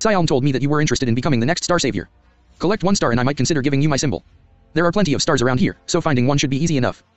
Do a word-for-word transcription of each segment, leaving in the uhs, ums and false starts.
Psyalm told me that you were interested in becoming the next star savior. Collect one star and I might consider giving you my symbol. There are plenty of stars around here, so finding one should be easy enough.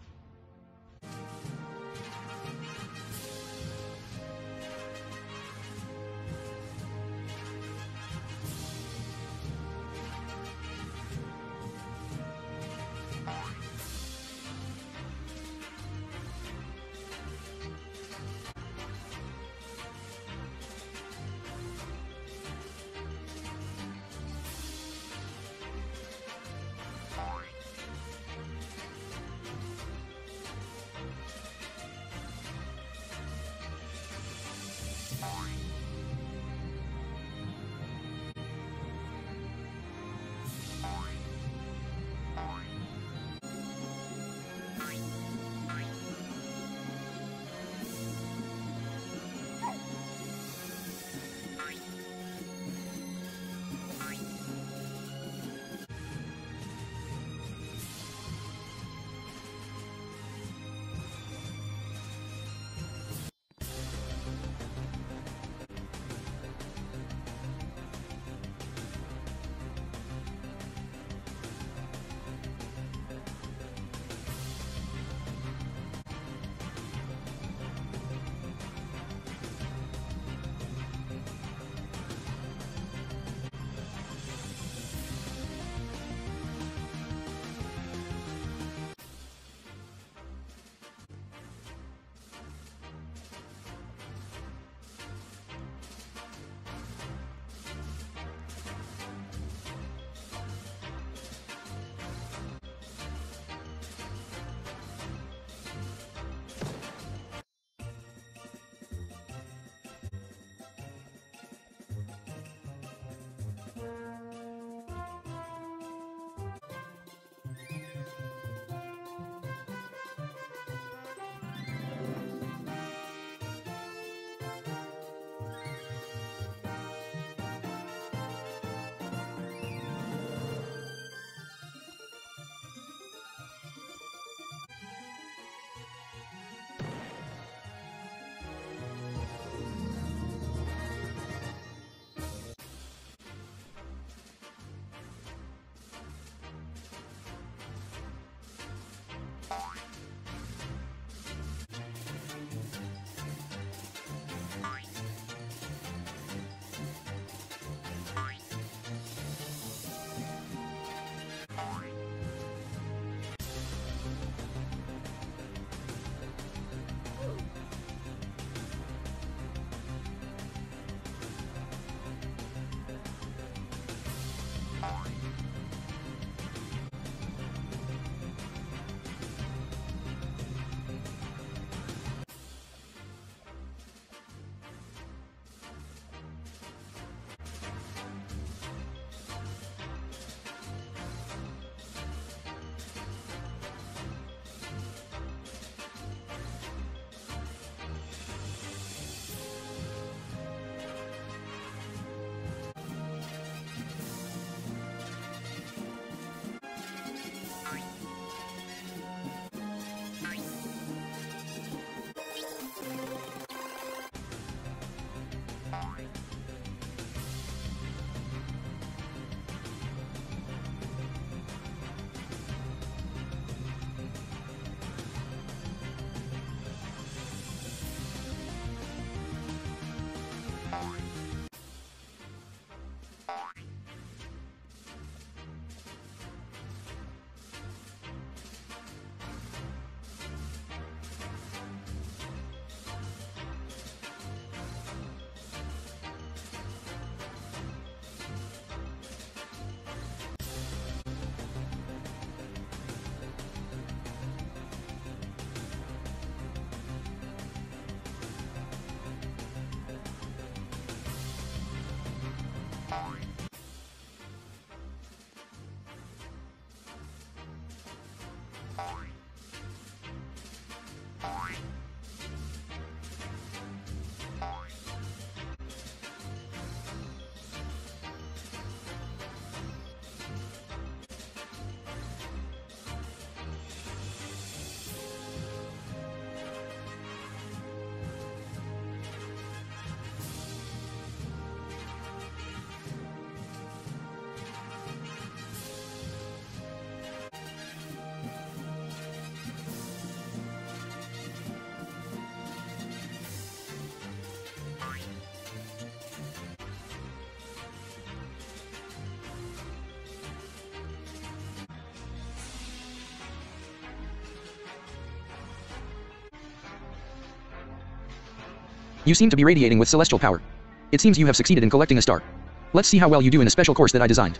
You seem to be radiating with celestial power. It seems you have succeeded in collecting a star. Let's see how well you do in a special course that I designed.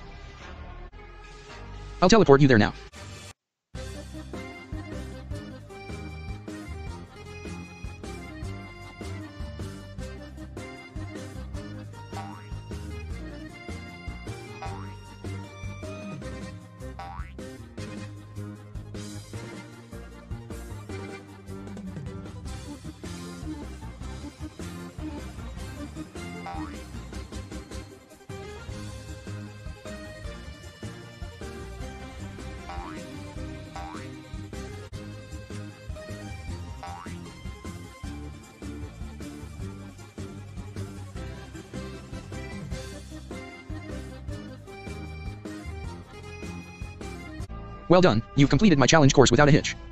I'll teleport you there now. Well done, you've completed my challenge course without a hitch.